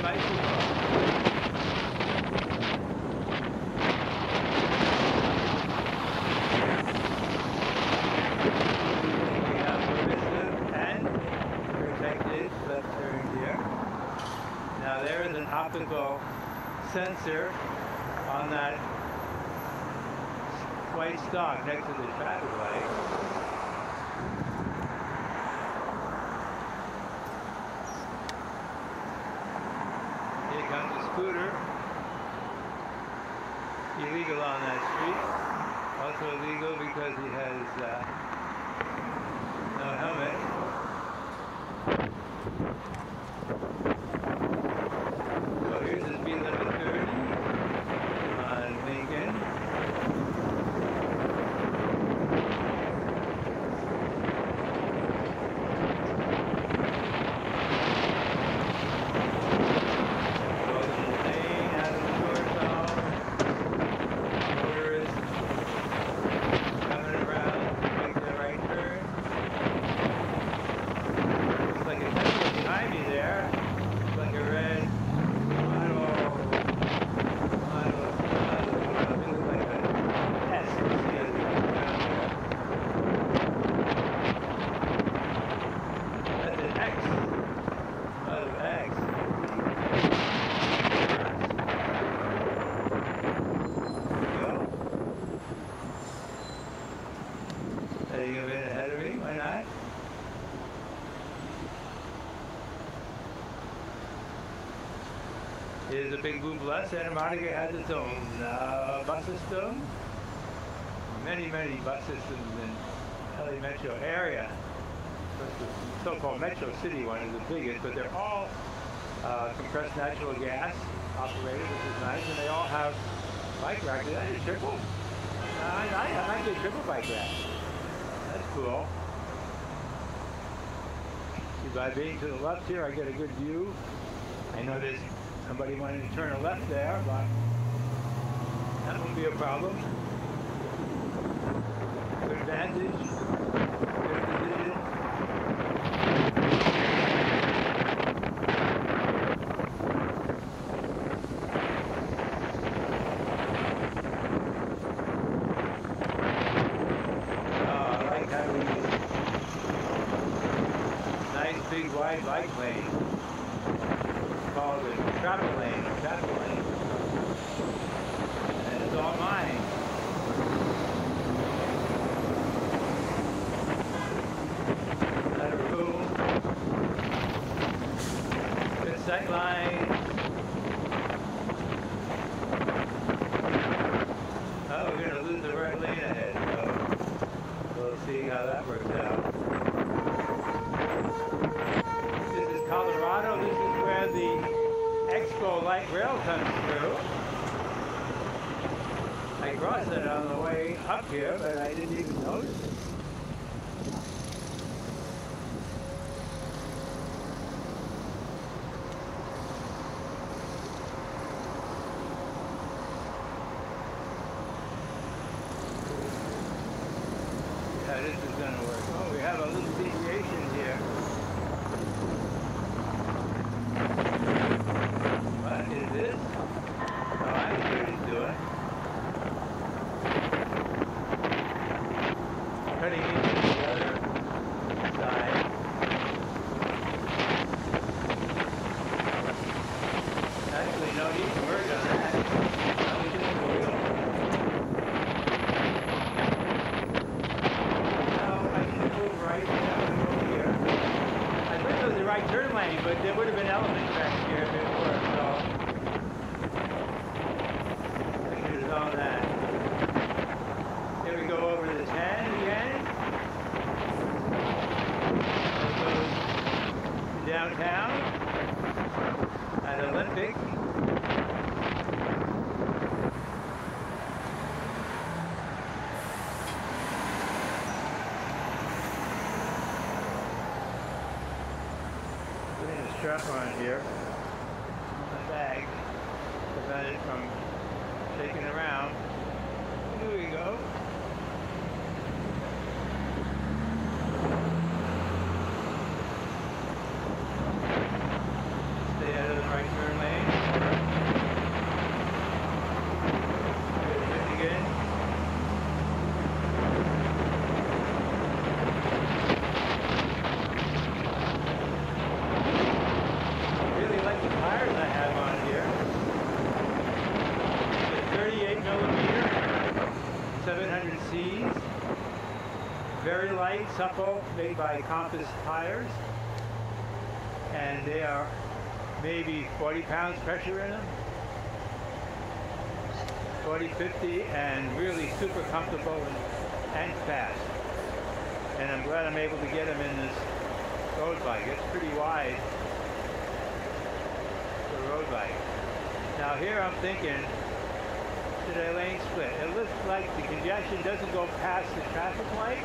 bicycle. We have permissive and protected left turn here. Now there is an optical sensor on that white stalk next to the traffic light. Here comes a scooter. Illegal on that street. Also illegal because he has no helmet. So here's the speed limit 30 on Lincoln. Motorist coming around to make the right turn. Looks like a Tesla behind me there. Looks like a red model. It looks like a S. That's an X. Model X. Are you going to be ahead of me? Why not? Here's a big blue bus. Santa Monica has its own bus system. Many bus systems in LA metro area. The so-called metro city one is the biggest, but they're all compressed natural gas operated, which is nice, and they all have bike racks. Is that a triple? I might be a triple bike rack. That's cool. See, by being to the left here, I get a good view. I know there's somebody wanting to turn a left there, but that won't be a problem. Good advantage. Good position. Big wide bike lane. It's called the traffic lane or traffic lane. And it's all mine. Let her room. Good sight line. Oh, we're gonna lose the right lane ahead, so we'll see how that works out. Colorado, this is where the Expo Light Rail comes through. I crossed it on the way up here, but I didn't even notice it. Yeah, this is going to work. Oh, we have a little deviation here. What is this? Oh, I was going to do it. Cutting into the other side. Actually, no need to work on that. That was just wheel. Now, I can move right over here. I wish it was the right turn lane, but there would have been elements back here if it were, so I should have known that. Here we go over the 10 again. It goes to downtown at Olympic. Strap on here on my bag to prevent it from shaking around. Here we go. Stay out of the right turn lane. RCs, very light, supple, made by Compass tires, and they are maybe 40 pounds pressure in them, 40, 50, and really super comfortable and fast. And I'm glad I'm able to get them in this road bike. It's pretty wide for a road bike. Now here I'm thinking, should I lane split? It looks like the congestion doesn't go past the traffic light.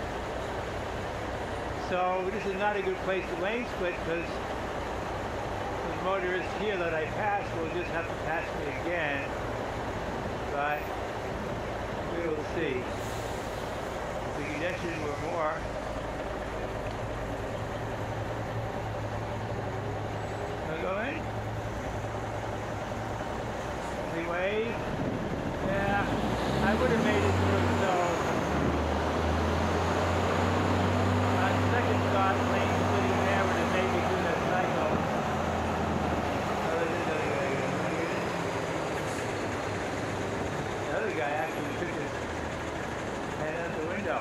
So this is not a good place to lane split because the motorists here that I pass will just have to pass me again. But we will see. If the congestion were more, go in. We wave. Yeah, I would have made it through, so on second thought, lane sitting there would have made me do that cycle. The other guy actually took his head out the window.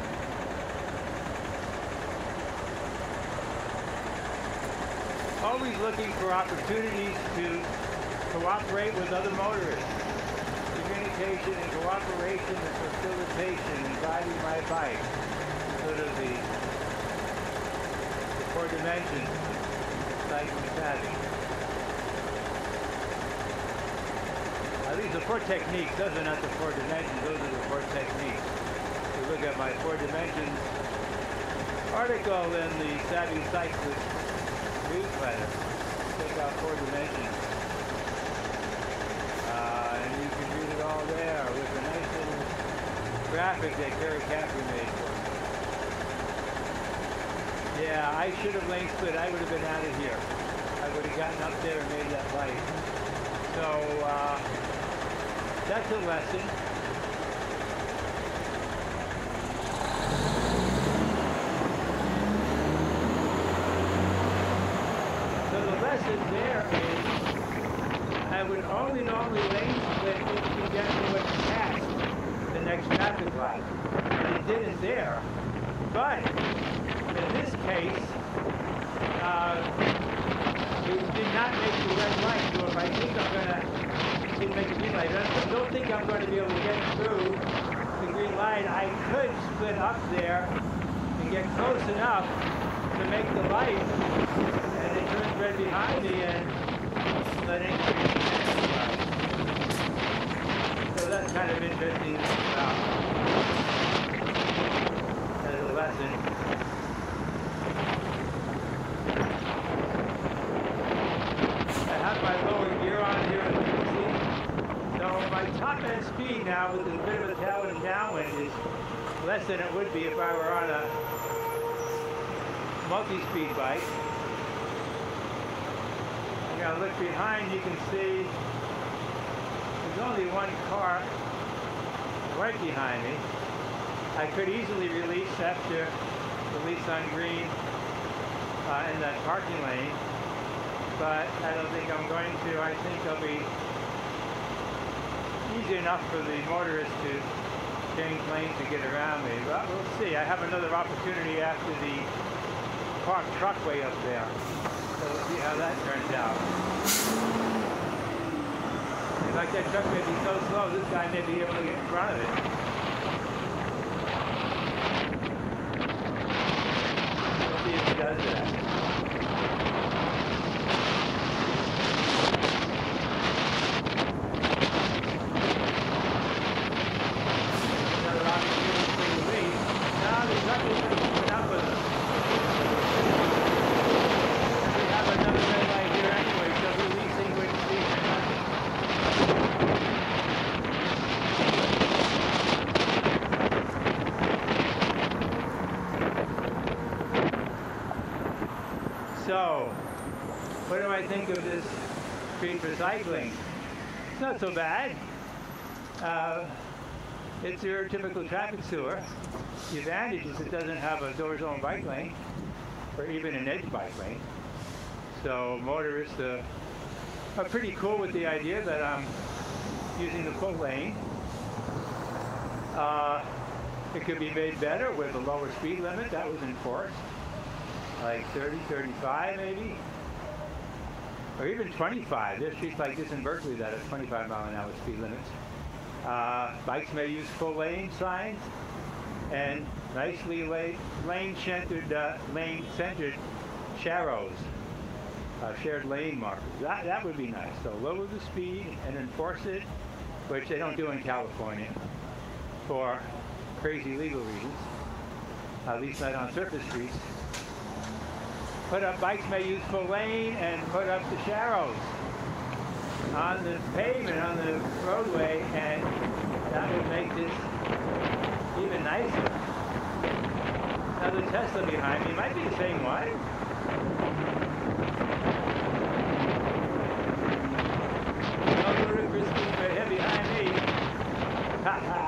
Always looking for opportunities to cooperate with other motorists. Communication and cooperation and facilitation in driving my bike. Sort of the 4 dimensions, like savvy. These are 4 techniques. Those are not the 4 dimensions. Those are the 4 techniques. If you look at my 4 dimensions article in the Savvy Cyclist newsletter, take out 4 dimensions. And you can read it all there with a nice little graphic that Gary Caffrey made for me. Yeah, I should have lane split. I would have been out of here. I would have gotten up there and made that light. So that's a lesson. There is, I would only normally lane split if the congestion went past the next traffic light. And it didn't there. But in this case, it did not make the red light. So if I think I'm going to make a green light, I don't think I'm going to be able to get through the green light. I could split up there and get close enough to make the light. And it turns red behind me and letting so that's kind of interesting as a lesson. I have my lower gear on here as you can see. So my top end speed now with a bit of a tailwind and downwind is less than it would be if I were on a multi-speed bike. Now look behind, you can see there's only one car right behind me. I could easily release after release on green in that parking lane, but I don't think I'm going to. I think it'll be easy enough for the motorist to change lanes to get around me. But we'll see. I have another opportunity after the parked truck way up there. So we'll see how that turns out. In fact, that truck may be so slow, this guy may be able to get in front of it. We'll see if he does that. Another opportunity for release. Now the truck is going to keep it up with us. Another red light here anyway, so releasing with speed or nothing. So, what do I think of this street for cycling? It's not so bad. It's your typical traffic sewer. The advantage is it doesn't have a door zone bike lane, or even an edge bike lane. So motorists are pretty cool with the idea that I'm using the full lane. It could be made better with a lower speed limit that was enforced, like 30, 35 maybe, or even 25. There's streets like this in Berkeley that have 25-mile-an-hour speed limits. Bikes may use full lane signs and nicely lane-centered sharrows, shared lane markers. That would be nice. So lower the speed and enforce it, which they don't do in California for crazy legal reasons, at least not on surface streets. Put up, bikes may use full lane and put up the sharrows on the pavement, on the roadway, and that would make this even nicer. Now the Tesla behind me might be the same one. No ludicrous things right here behind me. Ha ha.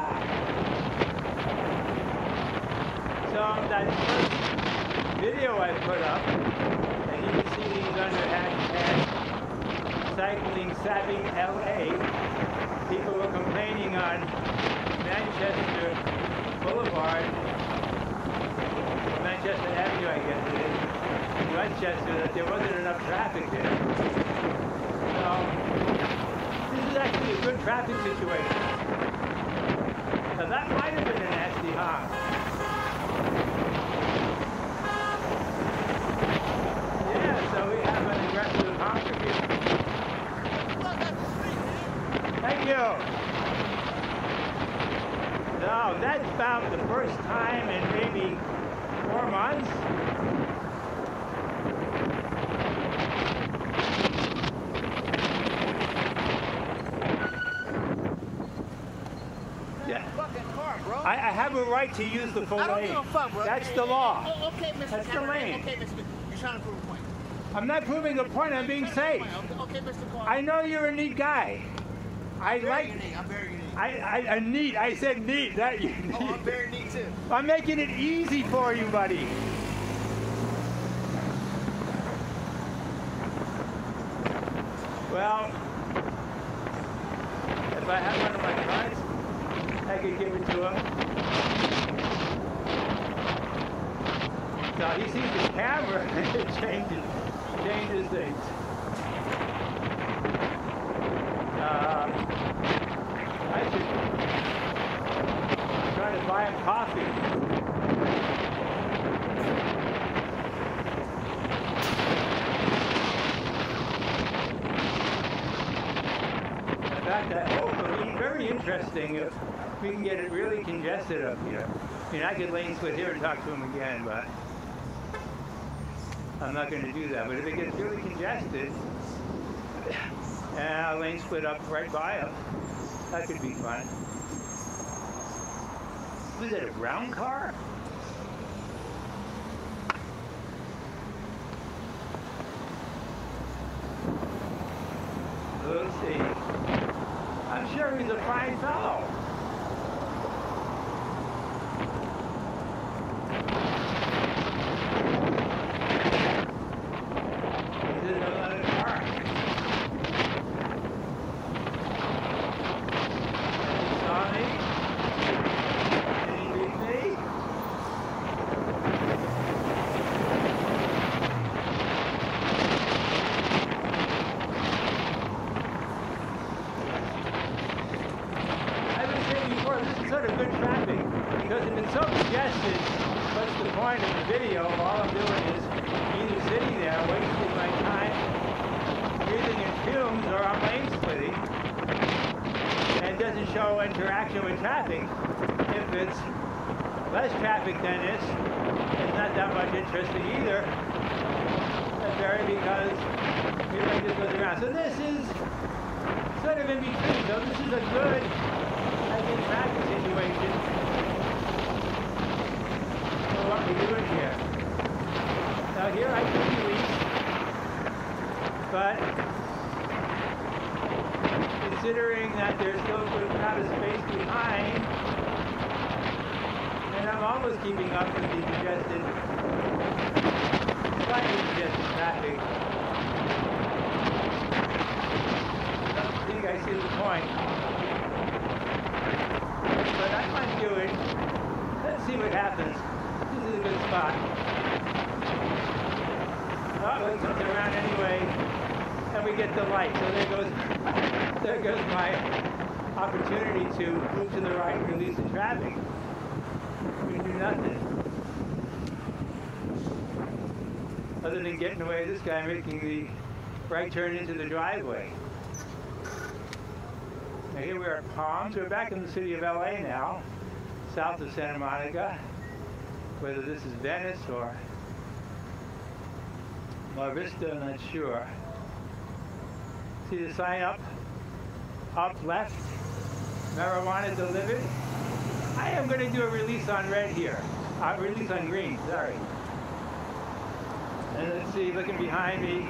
So that first video I put up, and you can see these under hashtag Cycling Savvy LA. People were complaining on Manchester Boulevard, Manchester Avenue, I guess it is, in Westchester, that there wasn't enough traffic there. So this is actually a good traffic situation. So that might have been a nasty honk. Yeah, so we have an aggressive honker here. Thank you. No, that's about the first time in maybe 4 months. Yeah. I have a right to use the full lane. I don't give a fuck, bro. That's the law. Okay, Mr. That's the lane. Okay, Mr. You're trying to prove a point. I'm not proving a point. I'm being safe. Okay, Mr. Clark. I know you're a neat guy. I'm very unique. I neat. I said neat. That you. Oh, I'm very neat too. I'm making it easy for you, buddy. Well, if I had one of my cards, I could give it to him. So he sees the camera and it changes things. I should try to buy him coffee. In fact, hopefully, very interesting if we can get it really congested up here. I mean, I could lane split here and talk to him again, but I'm not going to do that. But if it gets really congested, and I'll lane split up right by him, that could be fun. Was it a brown car? Let's see. I'm sure he's a fine fellow. He's in another car. He saw me. Did he beat me? This is sort of good traffic because if it's so congested, what's the point of the video? All I'm doing is either sitting there wasting my time breathing in fumes or I'm lane splitting, and it doesn't show interaction with traffic. If it's less traffic than this, it's not that much interesting either. That's very because everybody just goes around. So this is sort of in between. So this is a good traffic situation. So what we're doing here. Now here I can release, but considering that there's still a good amount of space behind, and I'm almost keeping up with the congested, slightly congested traffic. I think I see the point. But I might do it he comes around anyway, and we get the light. So there goes my opportunity to move to the right and release the traffic. We do nothing. Other than getting away this guy making the right turn into the driveway. Now here we are at Palms. We're back in the city of LA now, south of Santa Monica. Whether this is Venice or Mar Vista, I'm not sure. See the sign up left? Marijuana delivered. I am going to do a release on red here. Release on green, sorry. And let's see, looking behind me.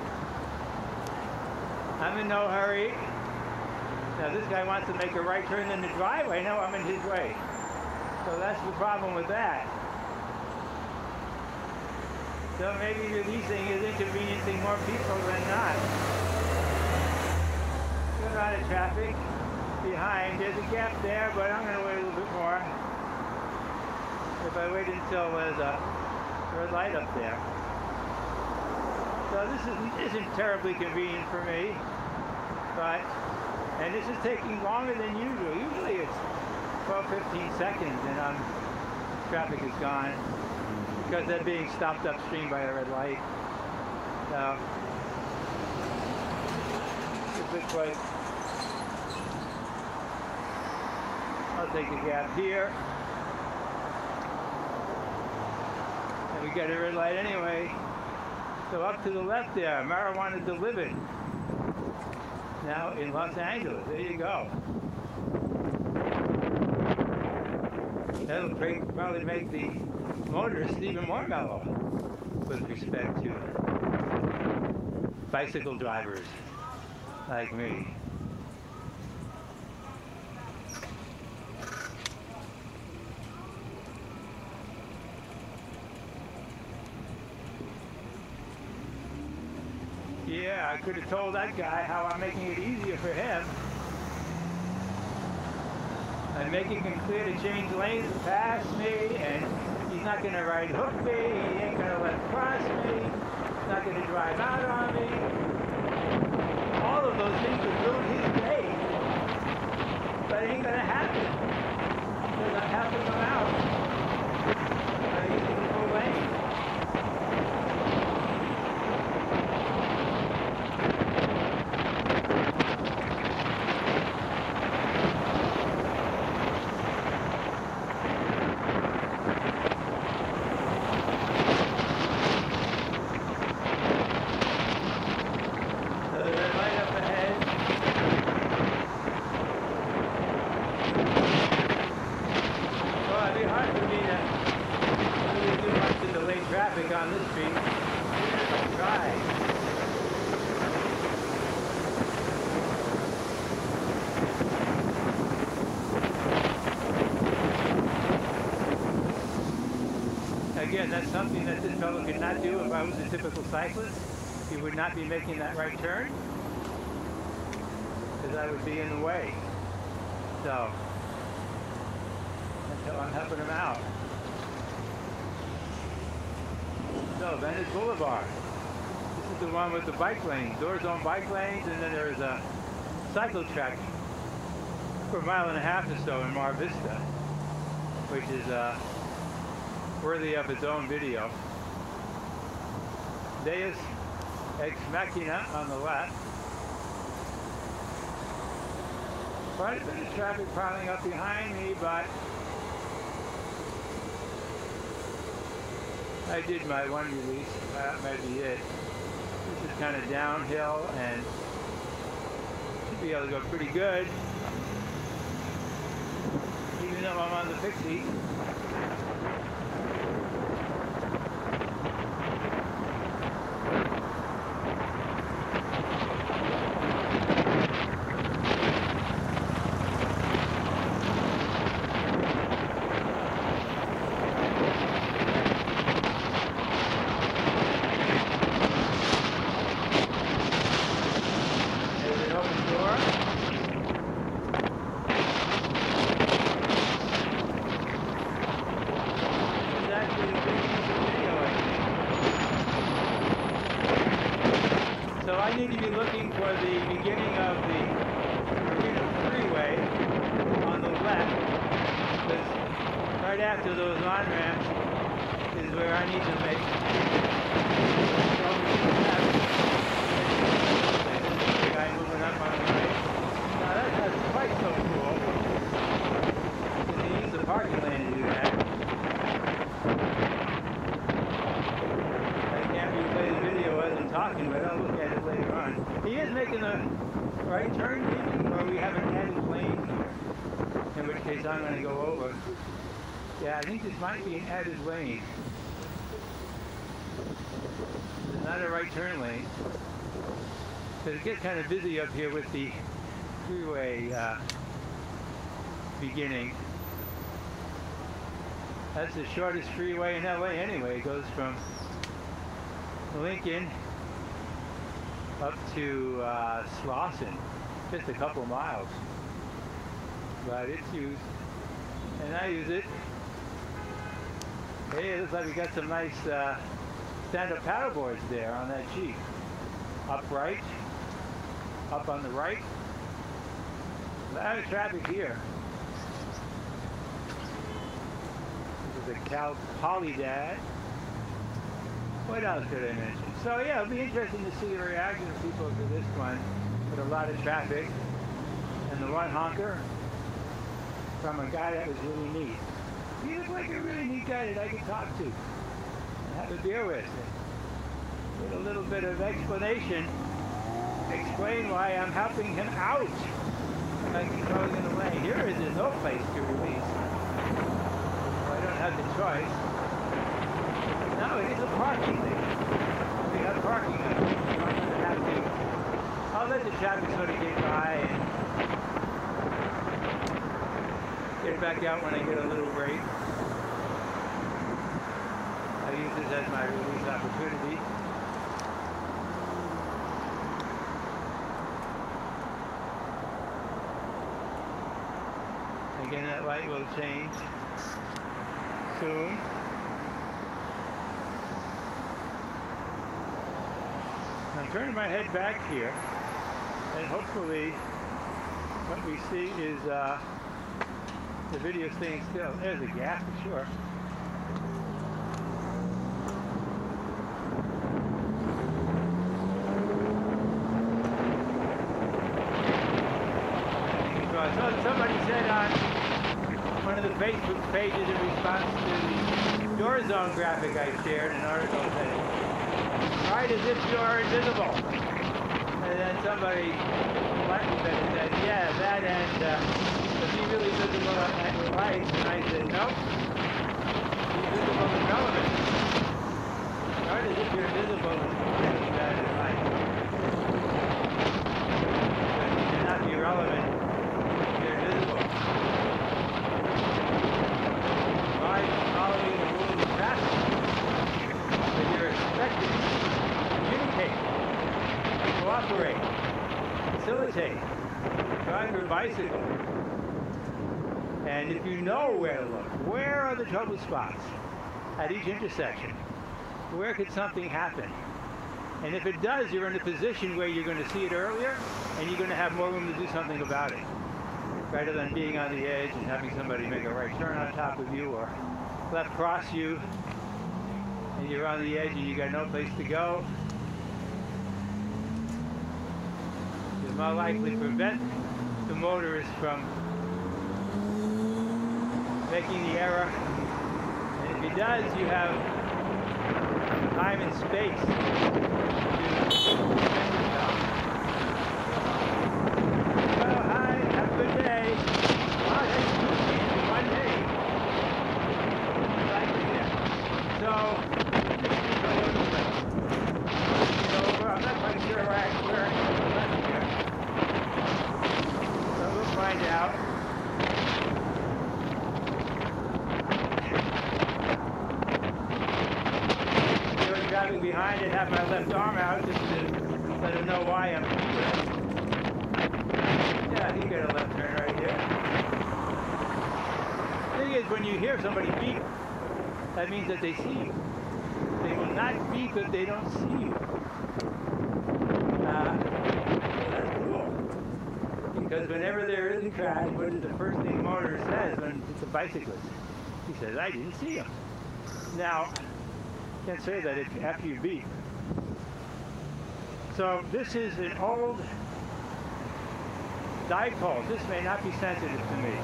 I'm in no hurry. Now this guy wants to make a right turn in the driveway. No, I'm in his way. So that's the problem with that. So maybe releasing is inconveniencing more people than not. Good amount of traffic behind. There's a gap there, but I'm going to wait a little bit more. If I wait until there's a red light up there. So this isn't terribly convenient for me, and this is taking longer than usual. Usually it's 12-15 seconds and traffic is gone because they're being stopped upstream by a red light. So it looks like I'll take the gap here. And we get a red light anyway. So up to the left there, marijuana delivered. Now in Los Angeles, there you go. That'll probably make the motorist even more mellow with respect to bicycle drivers like me. Yeah, I could have told that guy how I'm making it easier for him. I'm making him clear to change lanes and pass me, and he's not going to right hook me, he ain't going to let cross me, he's not going to drive out on me. All of those things would ruin his day. But it ain't going to happen. Because I have to come out. I use the full lane. On this street, I'll try. Again, that's something that this fellow could not do if I was a typical cyclist. He would not be making that right turn because I would be in the way. So that's how I'm helping him out. So, Lincoln Boulevard. This is the one with the bike lanes, doors on bike lanes, and then there's a cycle track for a mile and a half or so in Mar Vista, which is worthy of its own video. Deus Ex Machina on the left. Quite a bit of traffic piling up behind me, but I did my one release. That might be it. This is kind of downhill and should be able to go pretty good, even though I'm on the pixie. I need to be looking for the beginning of the Marina Freeway on the left, because right after those on-ramps is where I need to make the guy moving up on the right. Now that's quite so cool. You can use the parking lane to do that. I can't replay the video as I'm talking, but I'll look at it later on. He is making a right turn, maybe, or we have an added lane here, in which case I'm going to go over. Yeah, I think this might be an added lane. It's not a right turn lane. Because it gets kind of busy up here with the freeway beginning. That's the shortest freeway in LA anyway. It goes from Lincoln up to Slauson, just a couple miles. But it's used, and I use it. Hey, it looks like we got some nice stand-up paddle boards there on that Jeep. Upright, up on the right. A lot of traffic here. This is a Cal Polydad. What else could I mention? So yeah, it'll be interesting to see the reaction of people to this one with a lot of traffic. And the one honker from a guy that was really neat. He looked like a really neat guy that I could talk to and have a beer with. With a little bit of explanation, explain why I'm helping him out. Like he's going in the lane. Here is no place to release. So I don't have the choice. No, it is a parking thing. We have parking. I'm going to have to. I'll let the traffic sort of get by and get back out when I get a little break. I use this as my release opportunity. Again, that light will change soon. I'm turning my head back here, and hopefully what we see is the video staying still. There's a gap for sure. So somebody said on one of the Facebook pages in response to the door zone graphic I shared, an article said, "Right as if you're invisible." And then somebody lightly said, "Yeah, that and is he really visible at your lights?" And I said, "Nope. He's visible and relevant. Right as if you're invisible and really bad at light. But you cannot be relevant. You're invisible. By following the rules of traffic, that you're expected to communicate, cooperate, facilitate, drive your bicycle. And if you know where to look, where are the trouble spots at each intersection? Where could something happen? And if it does, you're in a position where you're going to see it earlier, and you're going to have more room to do something about it, rather than being on the edge and having somebody make a right turn on top of you or left cross you, and you're on the edge and you got no place to go. You'll more likely prevent the motorist from making the error. And if he does, you have time and space to defend yourself. Oh, hi, have a good day. Oh, that's one day. Exactly that. So, I'm not quite sure where I'm left here. So we'll find out. Driving behind it, have my left arm out just to let him know why I'm here. Yeah, he got a left turn right here. The thing is, when you hear somebody beep, that means that they see you. They will not beep if they don't see you. Because whenever there is a crash, what is the first thing Motorist says when it's a bicyclist? He says, I didn't see him. Now, you can't say that after you beep. So this is an old dipole. This may not be sensitive to me.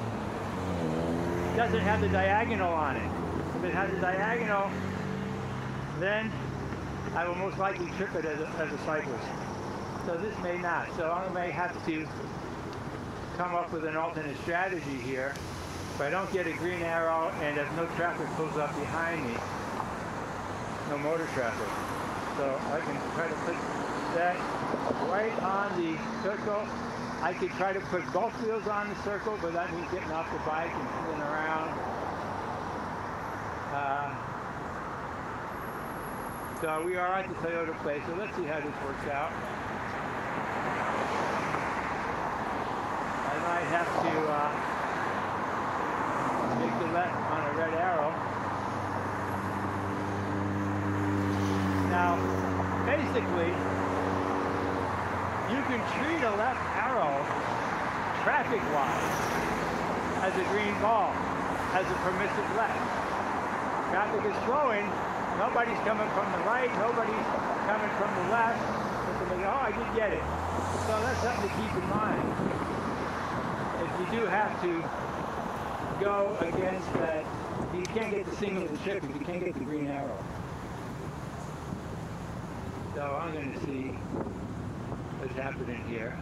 It doesn't have the diagonal on it. If it has a diagonal, then I will most likely trip it as a cyclist. So this may not. So I may have to come up with an alternate strategy here. If I don't get a green arrow and if no traffic pulls up behind me, no motor traffic. So I can try to put that right on the circle. I could try to put both wheels on the circle, but that means getting off the bike and fooling around. So we are at the Toyota place, so let's see how this works out. I might have to make the left on a red arrow. Now, basically, you can treat a left arrow traffic-wise as a green ball, as a permissive left. Traffic is flowing, nobody's coming from the right, nobody's coming from the left. So they go, oh, I did get it. So that's something to keep in mind. If you do have to go against that, you can't get the signal of the trip if you can't get the green arrow. So I'm going to see what's happening here.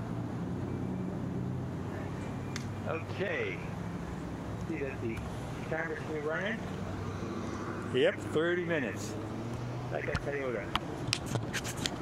Okay. See that the timer's still running? Yep, 30 minutes. Like a Toyota.